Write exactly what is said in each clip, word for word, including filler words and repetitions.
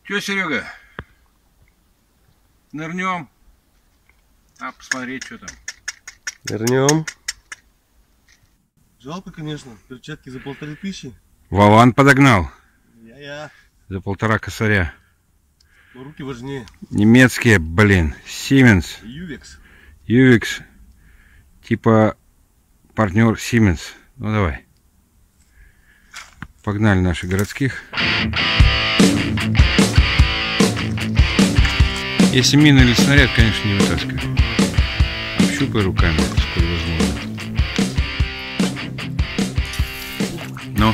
Че, Серега? Нырнем? А, посмотреть, что там. Нырнем. Жалко, конечно, перчатки за полторы тысячи. Вован подогнал. Я-я. За полтора косаря. Но руки важнее. Немецкие, блин. Siemens. Ювекс. Ювекс. Типа партнер Siemens. Ну давай. Погнали наших городских. Если мина или снаряд, конечно, не вытаскивай. Общупай руками, сколько возможно. Ну.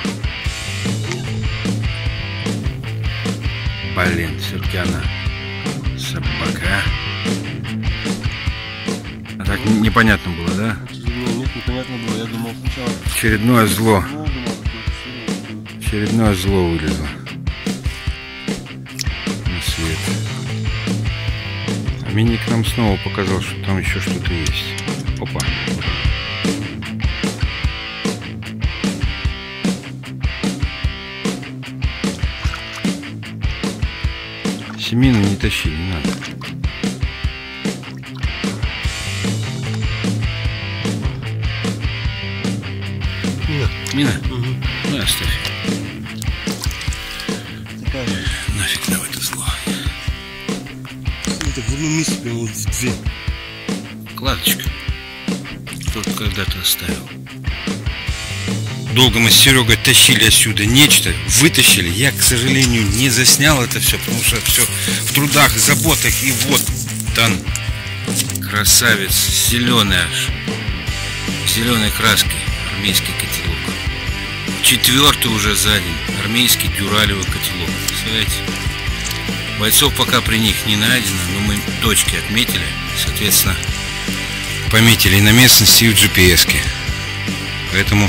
Блин, все-таки она собака. А так непонятно было, да? Нет, непонятно было. Я думал сначала. Очередное зло. Очередное зло вылезло на свет. А Миник нам снова показал, что там еще что-то есть. Опа. Семину не тащи, не надо. Мина. Мина? Угу. Ну оставь. Такая же. Нафиг нам это зло. Это в одном месте прямо вот в две. Кладочка. Кто-то когда-то оставил. Долго мы с Серегой тащили отсюда нечто, вытащили. Я, к сожалению, не заснял это все, потому что все в трудах, заботах. И вот там красавец, зеленый аж, зеленой краски, армейский котелок. Четвертый уже за день армейский дюралевый котелок. Представляете? Бойцов пока при них не найдено, но мы точки отметили, соответственно, пометили и на местности, и в джи пи эс-ке. Поэтому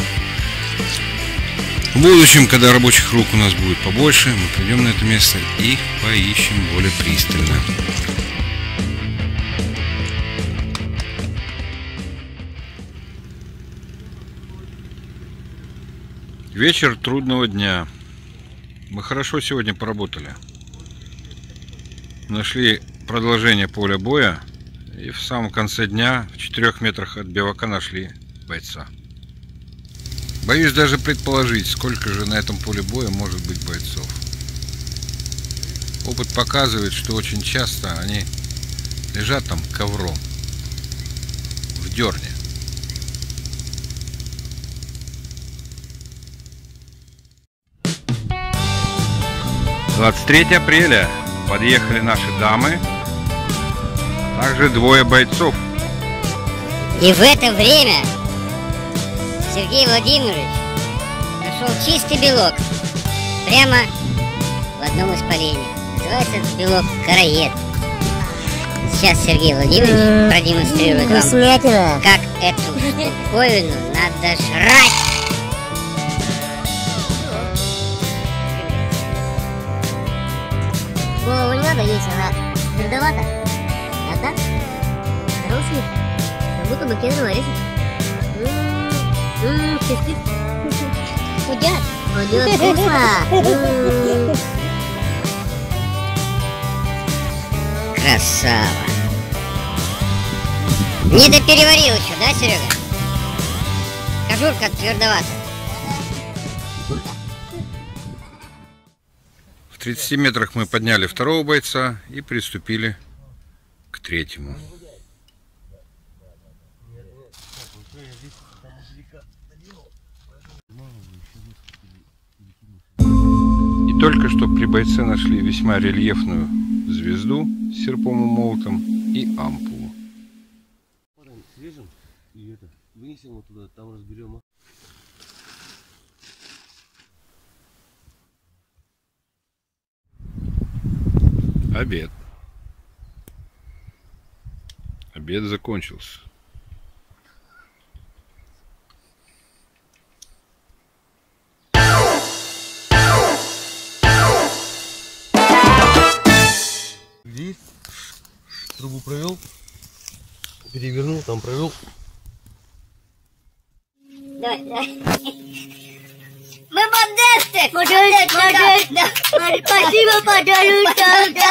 в будущем, когда рабочих рук у нас будет побольше, мы придем на это место и поищем более пристально. Вечер трудного дня. Мы хорошо сегодня поработали. Нашли продолжение поля боя. И в самом конце дня, в четырех метрах от бивака, нашли бойца. Боюсь даже предположить, сколько же на этом поле боя может быть бойцов. Опыт показывает, что очень часто они лежат там ковром в дерне. двадцать третьего апреля подъехали наши дамы, а также двое бойцов. И в это время Сергей Владимирович нашел чистый белок прямо в одном из поленьев. Называется этот белок караед. Сейчас Сергей Владимирович продемонстрирует вам, как эту штуковину надо жрать. Голову не надо есть, она твердовата. А так? Хороший. Как будто бы кедровый орешек. Ммм, чистый. Худят. Худят, вкусно. Красава. Не допереварил еще, да, Серега? Кожурка твердовата. В тридцати метрах мы подняли второго бойца и приступили к третьему. И только что при бойце нашли весьма рельефную звезду с серпом и молотом и ампулу. Свежим и это вынесем его туда, там разберем. Обед. Обед закончился. Здесь трубу провел, перевернул, там провел. Давай, давай. Мы бандесты! Спасибо, пожалуйста.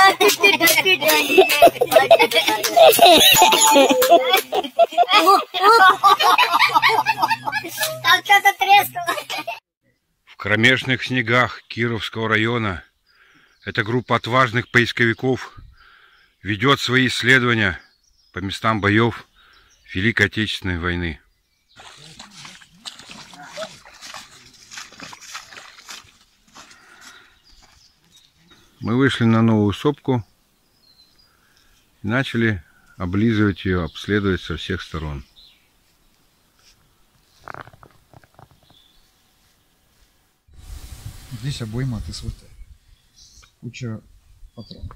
Там что-то треснуло. В кромешных снегах Кировского района эта группа отважных поисковиков ведет свои исследования по местам боев Великой Отечественной войны. Мы вышли на новую сопку и начали облизывать ее, обследовать со всех сторон. Здесь обойма от СВТ. Куча патронов.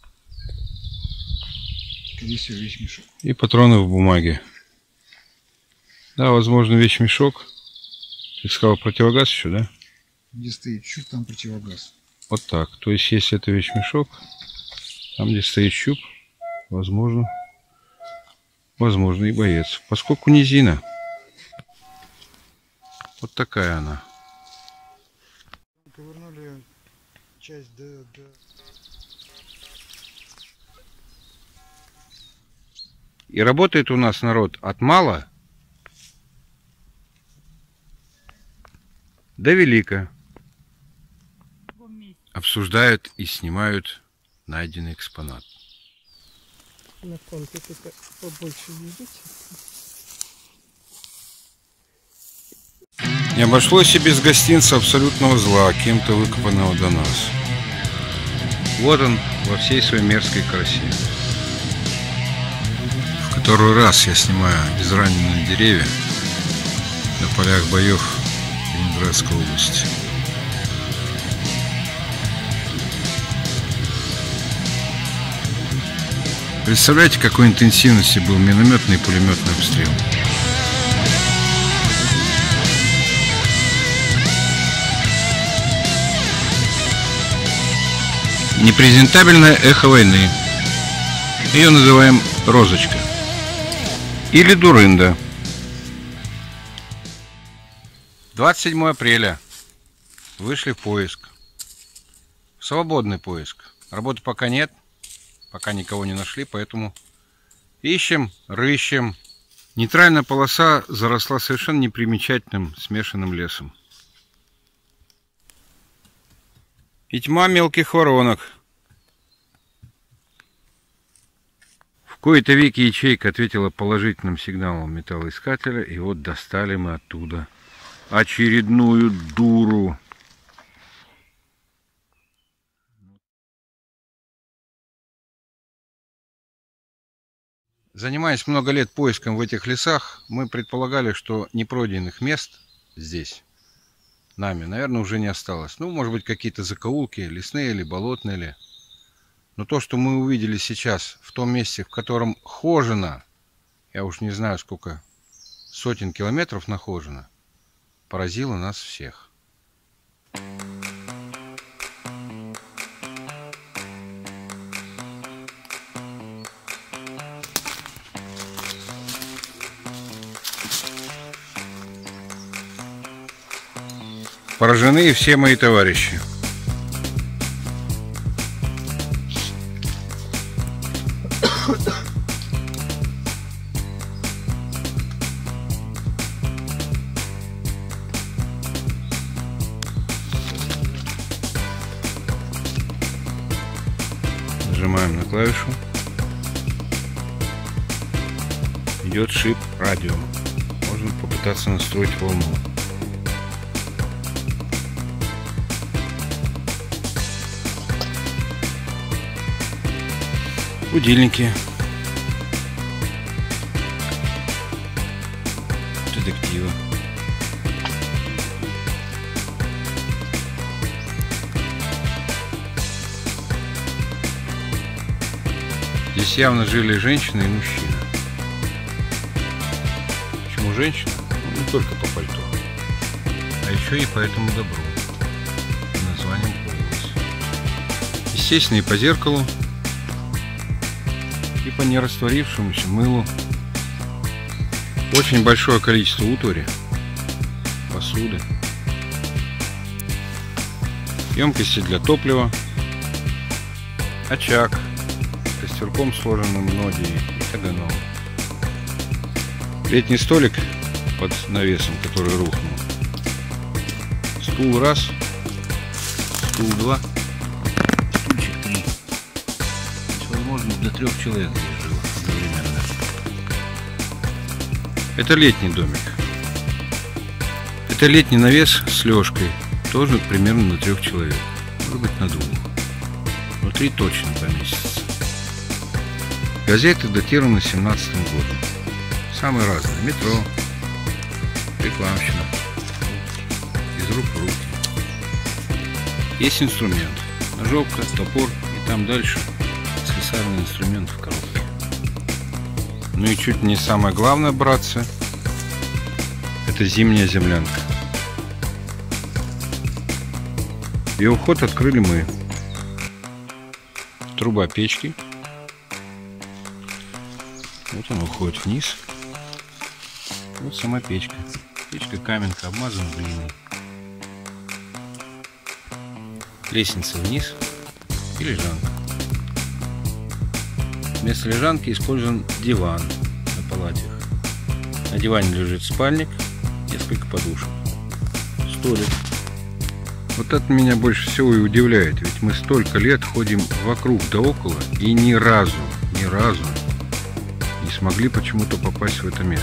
Здесь все вещмешок. И патроны в бумаге. Да, возможно, вещмешок. Ты сказал противогаз еще, да? Где стоит щуп, там противогаз. Вот так. То есть, если это вещмешок, там, где стоит щуп, возможно, возможно и боец. Поскольку низина. Вот такая она. Ковырнули часть до, до... И работает у нас народ от мала до велика. Обсуждают и снимают найденный экспонат. На конке только побольше видите. Не обошлось и без гостинца абсолютного зла, кем-то выкопанного до нас. Вот он во всей своей мерзкой красе. В который раз я снимаю израненные деревья на полях боев Ленинградской области. Представляете, какой интенсивности был минометный и пулеметный обстрел? Непрезентабельное эхо войны. Ее называем розочка. Или дурында. двадцать седьмое апреля. Вышли в поиск. В свободный поиск. Работы пока нет. Пока никого не нашли, поэтому ищем, рыщем. Нейтральная полоса заросла совершенно непримечательным смешанным лесом. И тьма мелких воронок. В кои-то веки ячейка ответила положительным сигналом металлоискателя, и вот достали мы оттуда очередную дуру. Занимаясь много лет поиском в этих лесах, мы предполагали, что непройденных мест здесь нами, наверное, уже не осталось. Ну, может быть, какие-то закоулки, лесные или болотные ли. Но то, что мы увидели сейчас, в том месте, в котором хожено, я уж не знаю, сколько сотен километров нахожено, поразило нас всех. Поражены все мои товарищи. Нажимаем на клавишу. Идет шип радио. Можно попытаться настроить волну. Будильники. Детективы. Здесь явно жили женщина и мужчина. Почему женщина? Ну, не только по пальто, а еще и по этому добру. Названием появилось. Естественно, и по зеркалу. И по нерастворившемуся мылу. Очень большое количество утвари, посуды. емкости для топлива, очаг, костерком сложенным ноги и таганом. Летний столик под навесом, который рухнул. Стул раз, стул два, стульчик три. Здесь, возможно, до трех человек здесь жило одновременно. Это летний домик. Это летний навес с лёжкой, тоже примерно на трех человек, может быть на двух. Внутри точно поместится. Газеты датированы семнадцатым годом. Самые разные. Метро, рекламщина, из рук в руки. Есть инструмент. Ножовка, топор и там дальше слесарный инструмент в коробке. Ну и чуть не самое главное, братцы, это зимняя землянка. Ее вход открыли мы. Труба печки. Вот он уходит вниз. Вот сама печка. Печка каменка, обмазана глиной. Лестница вниз и лежанка. Вместо лежанки использован диван на палатях. На диване лежит спальник, несколько подушек, столик. Вот это меня больше всего и удивляет, ведь мы столько лет ходим вокруг да около и ни разу, ни разу не смогли почему-то попасть в это место.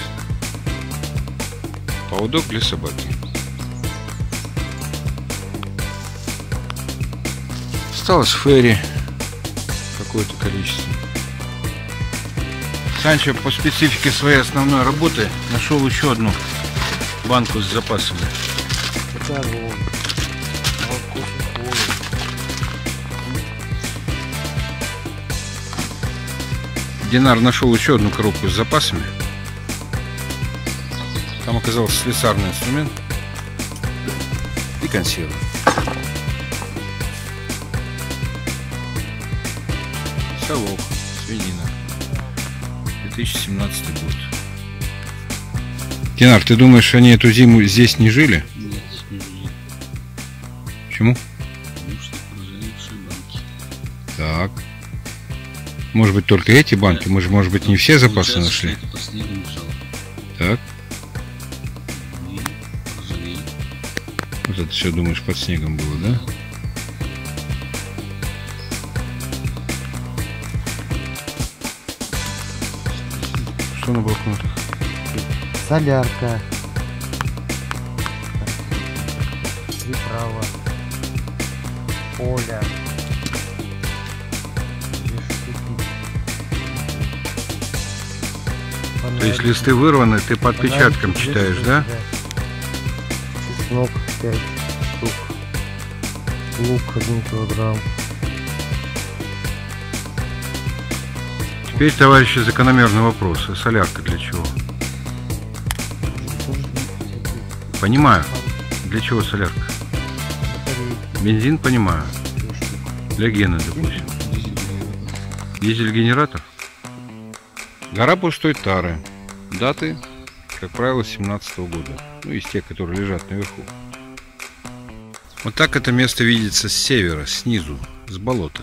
Поводок для собаки. Осталось ферри какое-то количество. Санчо по специфике своей основной работы нашел еще одну банку с запасами. Динар нашел еще одну коробку с запасами. Там оказался слесарный инструмент и консервы. Совок, свинина. две тысячи семнадцатый год. Динар, ты думаешь, они эту зиму здесь не жили? Нет, не жили. Почему? Потому что прозревшие банки. Так. Может быть, только эти банки? Мы же, может быть, не все запасы нашли? Это под снегом лежало. Так. И прозрели. Вот это все, думаешь, под снегом было, да? Что на блокнотах? Солярка. Приправа. Поля. То есть листы вырваны, ты по отпечаткам читаешь, да? Чеснок пять штук. Лук один килограмм. Теперь, товарищи, закономерный вопрос. А солярка для чего? Понимаю. Для чего солярка? Бензин, понимаю. Для Гены, допустим. Дизель-генератор? Гора пустой тары. Даты, как правило, семнадцатого года. Ну, из тех, которые лежат наверху. Вот так это место видится с севера, снизу, с болота.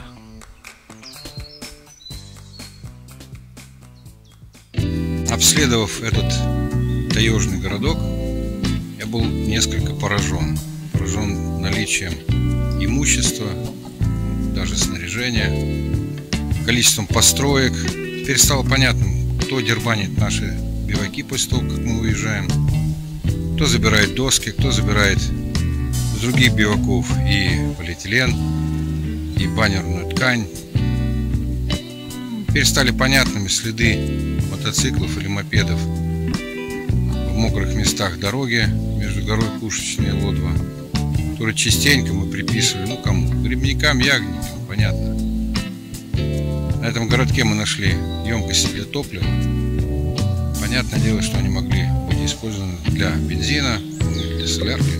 Обследовав этот таежный городок, я был несколько поражен. Поражен наличием имущества, даже снаряжения, количеством построек. Теперь стало понятно, кто дербанит наши биваки после того, как мы уезжаем. Кто забирает доски, кто забирает с других биваков и полиэтилен, и баннерную ткань. Теперь стали понятными следы мотоциклов или мопедов в мокрых местах дороги между горой Пушечной и Лодва, которые частенько мы приписывали, ну кому? Грибникам, ягодникам, понятно. На этом городке мы нашли емкости для топлива. Понятное дело, что они могли быть использованы для бензина, для солярки.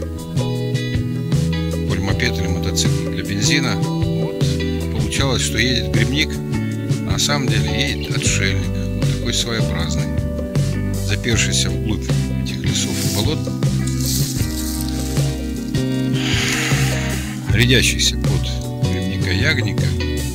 Мопед или мотоцикл для бензина. Вот. Получалось, что едет грибник, а на самом деле едет отшельник. Вот такой своеобразный, запершийся вглубь этих лесов и болот. рядящийся под грибника-ягника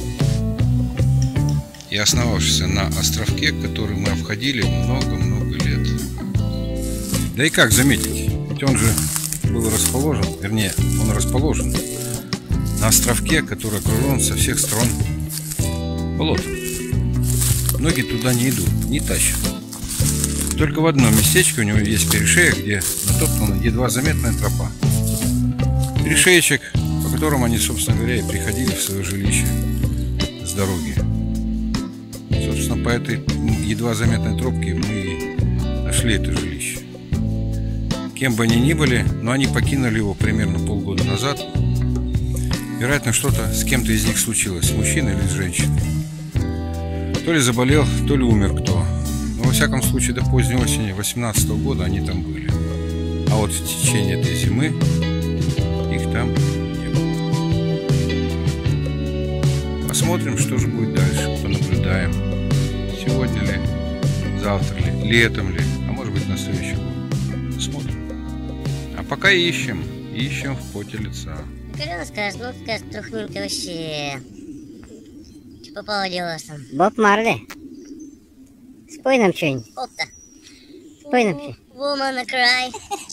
и основавшийся на островке, который мы обходили много-много лет. Да и как заметить, ведь он же был расположен, вернее, он расположен на островке, который окружен со всех сторон болотом. Многие туда не идут, не тащат. Только в одном местечке у него есть перешеек, где натоптана едва заметная тропа. Перешеечек, по которому они, собственно говоря, и приходили в свое жилище с дороги. Собственно, по этой едва заметной тропке мы и нашли это жилище. Кем бы они ни были, но они покинули его примерно полгода назад. Вероятно, что-то с кем-то из них случилось, с мужчиной или с женщиной. То ли заболел, то ли умер кто. Но во всяком случае до поздней осени две тысячи восемнадцатого года они там были. А вот в течение этой зимы их там не было. Посмотрим, что же будет дальше, понаблюдаем. Сегодня ли, завтра ли, летом ли, а может быть на следующий год. Посмотрим. А пока ищем, ищем в поте лица. Карена скажет, ну какая трухненькая вообще. Что попало дело там? Боб Марли. Спой нам что-нибудь. Опта. Спой нам что-нибудь. Woman cry.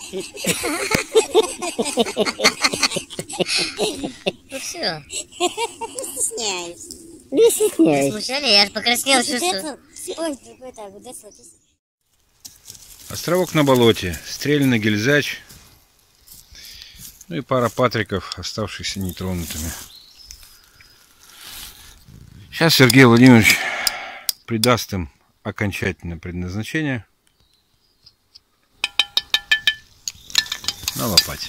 Ну все. Стесняюсь. Не стесняюсь. Смущали, я аж покраснел, чувствую. Островок на болоте, стрелянный гильзач, ну и пара патриков, оставшихся нетронутыми. Сейчас Сергей Владимирович придаст им окончательное предназначение на лопате.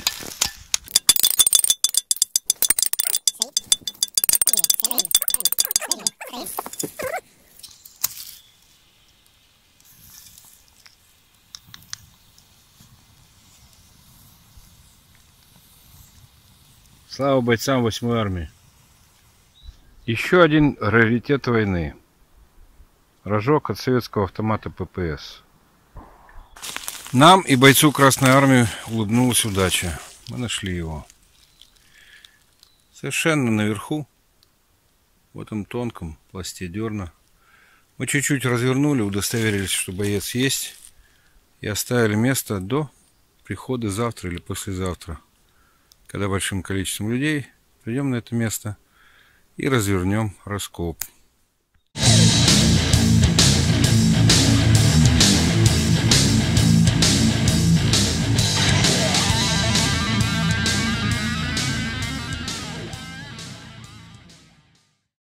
Слава бойцам восьмой армии. Еще один раритет войны. Рожок от советского автомата ППС. Нам и бойцу Красной Армии улыбнулась удача. Мы нашли его. Совершенно наверху, в этом тонком пласте дерна. Мы чуть-чуть развернули, удостоверились, что боец есть. И оставили место до прихода завтра или послезавтра. Когда большим количеством людей придем на это место и развернем раскоп.